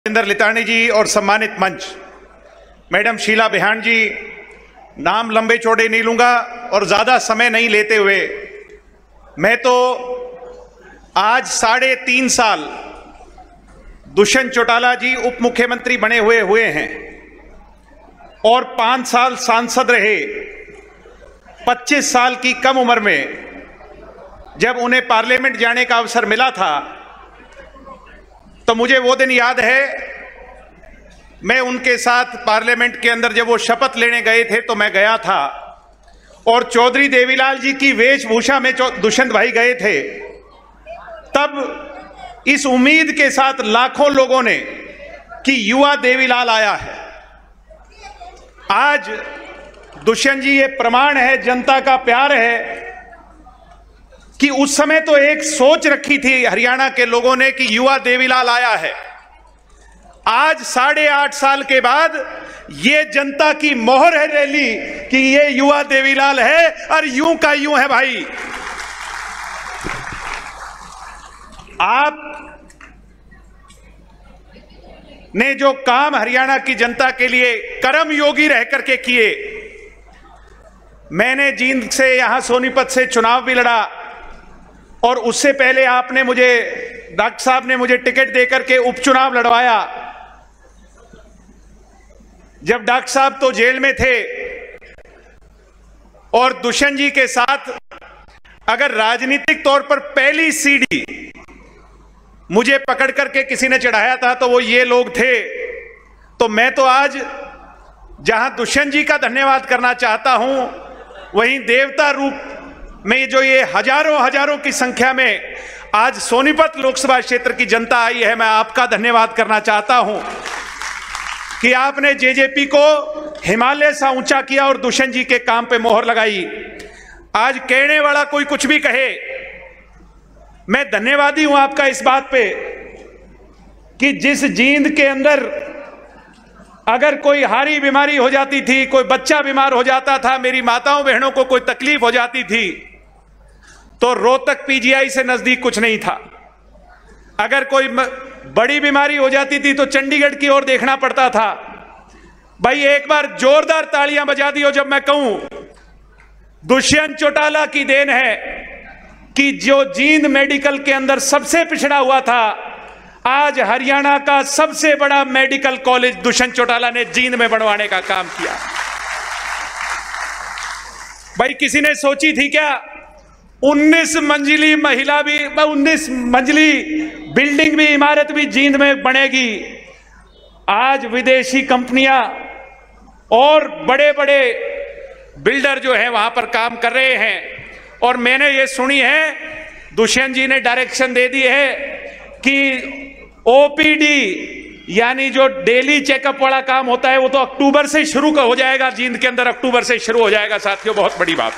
इंदर लितानी जी और सम्मानित मंच मैडम शीला बिहान जी, नाम लंबे चौड़े नहीं लूंगा और ज्यादा समय नहीं लेते हुए, मैं तो आज 3.5 साल दुष्यंत चौटाला जी उप मुख्यमंत्री बने हुए हैं और 5 साल सांसद रहे। 25 साल की कम उम्र में जब उन्हें पार्लियामेंट जाने का अवसर मिला था तो मुझे वो दिन याद है। मैं उनके साथ पार्लियामेंट के अंदर जब वो शपथ लेने गए थे तो मैं गया था और चौधरी देवीलाल जी की वेशभूषा में दुष्यंत भाई गए थे। तब इस उम्मीद के साथ लाखों लोगों ने कि युवा देवीलाल आया है। आज दुष्यंत जी ये प्रमाण है, जनता का प्यार है कि उस समय तो एक सोच रखी थी हरियाणा के लोगों ने कि युवा देवीलाल आया है। आज 8.5 साल के बाद ये जनता की मोहर है रैली कि ये युवा देवीलाल है और यूं का यूं है। भाई आप ने जो काम हरियाणा की जनता के लिए कर्म योगी रह करके किए, मैंने जींद से यहां सोनीपत से चुनाव भी लड़ा और उससे पहले आपने मुझे, डॉक्टर साहब ने मुझे टिकट देकर के उपचुनाव लड़वाया। जब डॉक्टर साहब तो जेल में थे और दुष्यंत जी के साथ अगर राजनीतिक तौर पर पहली सीढ़ी मुझे पकड़ करके किसी ने चढ़ाया था तो वो ये लोग थे। तो मैं तो आज जहां दुष्यंत जी का धन्यवाद करना चाहता हूं, वहीं देवता रूप में जो ये हजारों की संख्या में आज सोनीपत लोकसभा क्षेत्र की जनता आई है, मैं आपका धन्यवाद करना चाहता हूं कि आपने जेजेपी को हिमालय सा ऊंचा किया और दुष्यंत जी के काम पे मोहर लगाई। आज कहने वाला कोई कुछ भी कहे, मैं धन्यवादी हूं आपका इस बात पे कि जिस जींद के अंदर अगर कोई हारी बीमारी हो जाती थी, कोई बच्चा बीमार हो जाता था, मेरी माताओं बहनों को कोई तकलीफ हो जाती थी तो रोहतक पीजीआई से नजदीक कुछ नहीं था। अगर कोई बड़ी बीमारी हो जाती थी तो चंडीगढ़ की ओर देखना पड़ता था। भाई एक बार जोरदार तालियां बजा दियो जब मैं कहूं दुष्यंत चौटाला की देन है कि जो जींद मेडिकल के अंदर सबसे पिछड़ा हुआ था, आज हरियाणा का सबसे बड़ा मेडिकल कॉलेज दुष्यंत चौटाला ने जींद में बनवाने का काम किया। भाई किसी ने सोची थी क्या 19 मंजिली महिला भी, 19 मंजिली बिल्डिंग भी, इमारत भी जींद में बनेगी। आज विदेशी कंपनियां और बड़े बड़े बिल्डर जो है वहां पर काम कर रहे हैं और मैंने ये सुनी है, दुष्यंत जी ने डायरेक्शन दे दी है कि ओपीडी यानी जो डेली चेकअप वाला काम होता है वो तो अक्टूबर से शुरू हो जाएगा, जींद के अंदर अक्टूबर से शुरू हो जाएगा। साथियों बहुत बड़ी बात।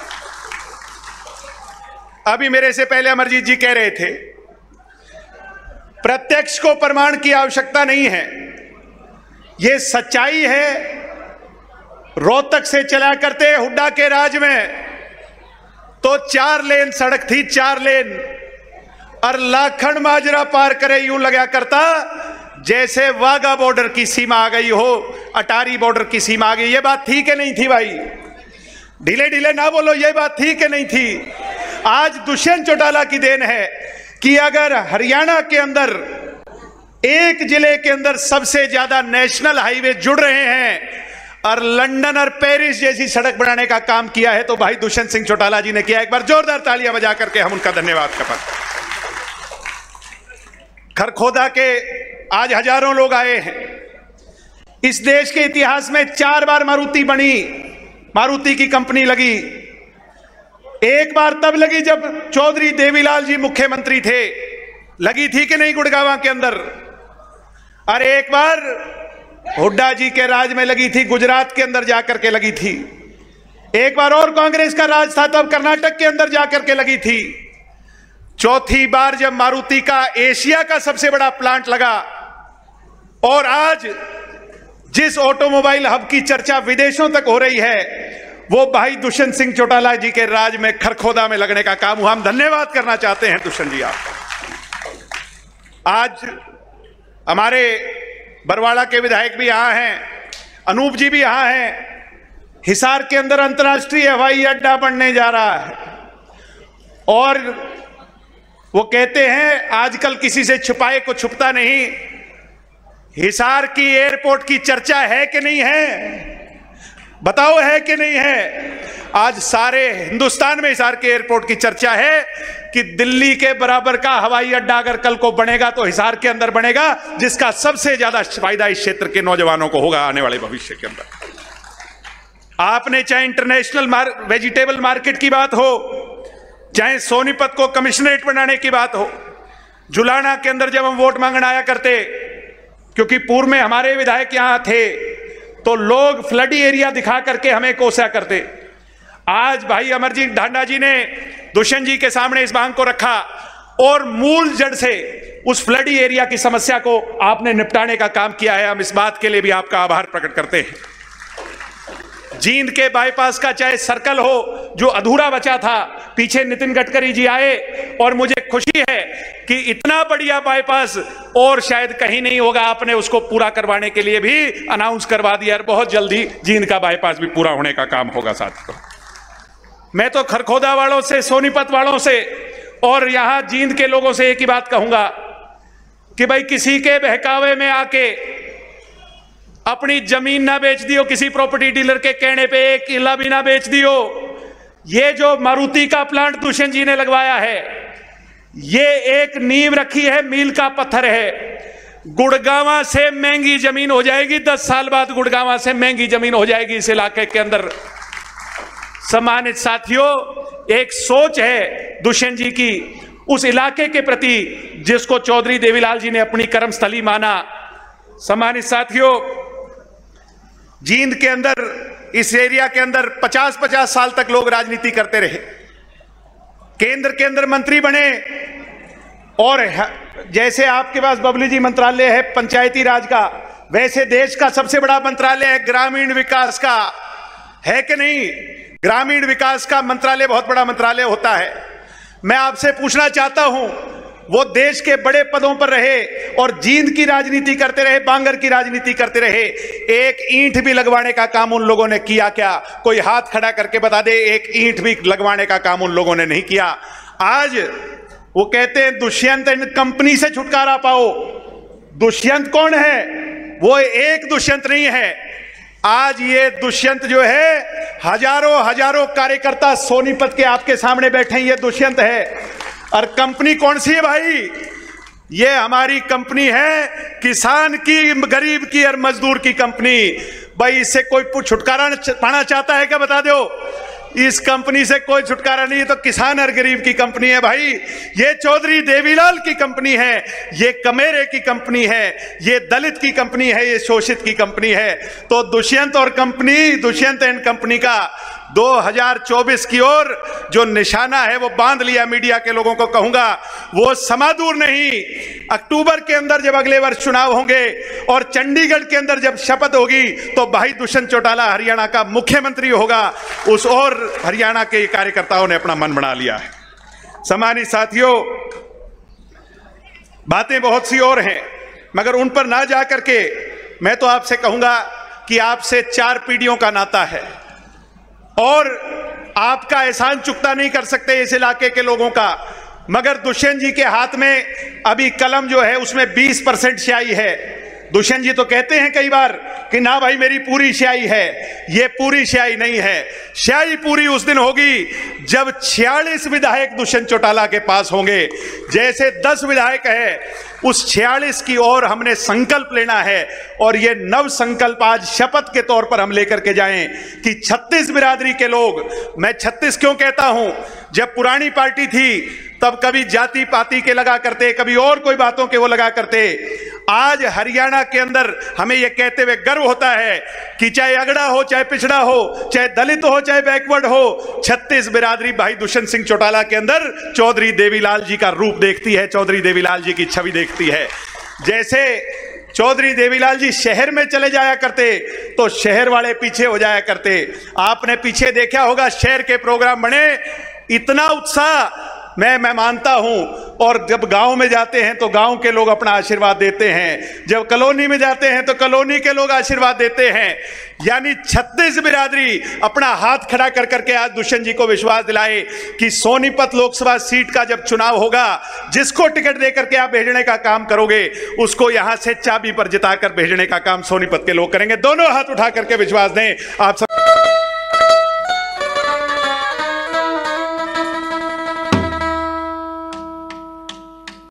अभी मेरे से पहले अमरजीत जी कह रहे थे प्रत्यक्ष को प्रमाण की आवश्यकता नहीं है, यह सच्चाई है। रोहतक से चला करते हुड्डा के राज में तो 4 लेन सड़क थी, 4 लेन, और लाखन माजरा पार करे यूं लगा करता जैसे वाघा बॉर्डर की सीमा आ गई हो, अटारी बॉर्डर की सीमा आ गई। ये बात थी कि नहीं थी? भाई ढीले ढीले ना बोलो, ये बात थी कि नहीं थी? आज दुष्यंत चौटाला की देन है कि अगर हरियाणा के अंदर एक जिले के अंदर सबसे ज्यादा नेशनल हाईवे जुड़ रहे हैं और लंदन और पेरिस जैसी सड़क बनाने का काम किया है तो भाई दुष्यंत सिंह चौटाला जी ने किया। एक बार जोरदार तालियां बजा करके हम उनका धन्यवाद करते हैं। खरखोदा के आज हजारों लोग आए हैं। इस देश के इतिहास में 4 बार मारुति बनी, मारुति की कंपनी लगी। एक बार तब लगी जब चौधरी देवीलाल जी मुख्यमंत्री थे, लगी थी कि नहीं गुड़गांव के अंदर? अरे एक बार हुड्डा जी के राज में लगी थी, गुजरात के अंदर जाकर के लगी थी। एक बार और कांग्रेस का राज था तब कर्नाटक के अंदर जाकर के लगी थी। चौथी बार जब मारुति का एशिया का सबसे बड़ा प्लांट लगा और आज जिस ऑटोमोबाइल हब की चर्चा विदेशों तक हो रही है वो भाई दुष्यंत सिंह चौटाला जी के राज में खरखोदा में लगने का काम हुआ। हम धन्यवाद करना चाहते हैं दुष्यंत जी आपका। आज हमारे बरवाड़ा के विधायक भी यहां हैं, अनूप जी भी यहां हैं। हिसार के अंदर अंतर्राष्ट्रीय हवाई अड्डा बनने जा रहा है और वो कहते हैं आजकल किसी से छुपाए को छुपता नहीं। हिसार की एयरपोर्ट की चर्चा है कि नहीं है? बताओ, है कि नहीं है? आज सारे हिंदुस्तान में हिसार के एयरपोर्ट की चर्चा है कि दिल्ली के बराबर का हवाई अड्डा अगर कल को बनेगा तो हिसार के अंदर बनेगा, जिसका सबसे ज्यादा फायदा इस क्षेत्र के नौजवानों को होगा आने वाले भविष्य के अंदर। आपने चाहे इंटरनेशनल वेजिटेबल मार्केट की बात हो, चाहे सोनीपत को कमिश्नरेट बनाने की बात हो, जुलाना के अंदर जब हम वोट मांगने आया करते, क्योंकि पूर्व में हमारे विधायक यहां थे, तो लोग फ्लडी एरिया दिखा करके हमें कोसा करते। आज भाई अमरजीत ढांडा जी ने दुष्यंत जी के सामने इस मांग को रखा और मूल जड़ से उस फ्लडी एरिया की समस्या को आपने निपटाने का काम किया है। हम इस बात के लिए भी आपका आभार प्रकट करते हैं। जींद के बाईपास का चाहे सर्कल हो जो अधूरा बचा था, पीछे नितिन गडकरी जी आए और मुझे खुशी है कि इतना बढ़िया बाईपास और शायद कहीं नहीं होगा। आपने उसको पूरा करवाने के लिए भी अनाउंस करवा दिया और बहुत जल्दी जींद का बाईपास भी पूरा होने का काम होगा। साथियों, मैं तो खरखोदा वालों से, सोनीपत वालों से और यहां जींद के लोगों से एक ही बात कहूंगा कि भाई किसी के बहकावे में आके अपनी जमीन ना बेच दियो, किसी प्रॉपर्टी डीलर के कहने पे एक किला भी ना बेच दियो। ये जो मारुति का प्लांट दुष्यंत जी ने लगवाया है, ये एक नींव रखी है, मील का पत्थर है। गुड़गांवा से महंगी जमीन हो जाएगी, 10 साल बाद गुड़गांवा से महंगी जमीन हो जाएगी इस इलाके के अंदर। सम्मानित साथियों, एक सोच है दुष्यंत जी की उस इलाके के प्रति जिसको चौधरी देवीलाल जी ने अपनी कर्मस्थली माना। सम्मानित साथियों, जींद के अंदर, इस एरिया के अंदर 50-50 साल तक लोग राजनीति करते रहे, केंद्र के अंदर मंत्री बने और जैसे आपके पास बबली जी मंत्रालय है पंचायती राज का, वैसे देश का सबसे बड़ा मंत्रालय है ग्रामीण विकास का, है कि नहीं? ग्रामीण विकास का मंत्रालय बहुत बड़ा मंत्रालय होता है। मैं आपसे पूछना चाहता हूं, वो देश के बड़े पदों पर रहे और जींद की राजनीति करते रहे, बांगर की राजनीति करते रहे, एक ईंट भी लगवाने का काम उन लोगों ने किया क्या? कोई हाथ खड़ा करके बता दे, एक ईंट भी लगवाने का काम उन लोगों ने नहीं किया। आज वो कहते हैं दुष्यंत एंड कंपनी से छुटकारा पाओ। दुष्यंत कौन है? वो एक दुष्यंत नहीं है। आज ये दुष्यंत जो है, हजारों हजारों कार्यकर्ता सोनीपत के आपके सामने बैठे हैं, ये दुष्यंत है। और कंपनी कौन सी है भाई? ये हमारी कंपनी है, किसान की, गरीब की और मजदूर की कंपनी। भाई इससे कोई छुटकारा पाना चाहता है क्या? बता दो। इस कंपनी से कोई छुटकारा नहीं है, तो किसान और गरीब की कंपनी है भाई। ये चौधरी देवीलाल की कंपनी है, ये कमेरे की कंपनी है, ये दलित की कंपनी है, ये शोषित की कंपनी है। तो दुष्यंत और कंपनी, दुष्यंत एंड कंपनी का 2024 की ओर जो निशाना है वो बांध लिया। मीडिया के लोगों को कहूंगा, वो समादूर नहीं। अक्टूबर के अंदर जब अगले वर्ष चुनाव होंगे और चंडीगढ़ के अंदर जब शपथ होगी, तो भाई दुष्यंत चौटाला हरियाणा का मुख्यमंत्री होगा। उस और हरियाणा के कार्यकर्ताओं ने अपना मन बना लिया है। सम्मानित साथियों, बातें बहुत सी और हैं, मगर उन पर ना जा करके मैं तो आपसे कहूंगा कि आपसे 4 पीढ़ियों का नाता है और आपका एहसान चुकता नहीं कर सकते इस इलाके के लोगों का। मगर दुष्यंत जी के हाथ में अभी कलम जो है उसमें 20% स्याही है। दुष्यंत जी तो कहते हैं कई बार कि ना भाई मेरी पूरी स्याही है। ये पूरी स्याही नहीं है। स्याही पूरी उस दिन होगी जब 46 विधायक दुष्यंत चौटाला के पास होंगे। जैसे 10 विधायक है, उस 46 की ओर हमने संकल्प लेना है और ये नव संकल्प आज शपथ के तौर पर हम लेकर के जाएं कि 36 बिरादरी के लोग, मैं 36 क्यों कहता हूं, जब पुरानी पार्टी थी तब कभी जाति पाति के लगा करते, कभी और कोई बातों के वो लगा करते। आज हरियाणा के अंदर हमें यह कहते हुए गर्व होता है कि चाहे अगड़ा हो, चाहे पिछड़ा हो, चाहे दलित हो, चाहे बैकवर्ड हो, 36 बिरादरी भाई दुष्यंत सिंह चौटाला के अंदर चौधरी देवीलाल जी का रूप देखती है, चौधरी देवीलाल जी की छवि देखती है। जैसे चौधरी देवीलाल जी शहर में चले जाया करते तो शहर वाले पीछे हो जाया करते। आपने पीछे देखा होगा शहर के प्रोग्राम बने, इतना उत्साह मैं मानता हूं और जब गांव में जाते हैं तो गांव के लोग अपना आशीर्वाद देते हैं, जब कॉलोनी में जाते हैं तो कॉलोनी के लोग आशीर्वाद देते हैं। यानी 36 बिरादरी अपना हाथ खड़ा कर करके आज दुष्यंत जी को विश्वास दिलाए कि सोनीपत लोकसभा सीट का जब चुनाव होगा, जिसको टिकट देकर के आप भेजने का काम करोगे उसको यहां से चाबी पर जिताकर भेजने का काम सोनीपत के लोग करेंगे। दोनों हाथ उठा करके विश्वास दें आप सब।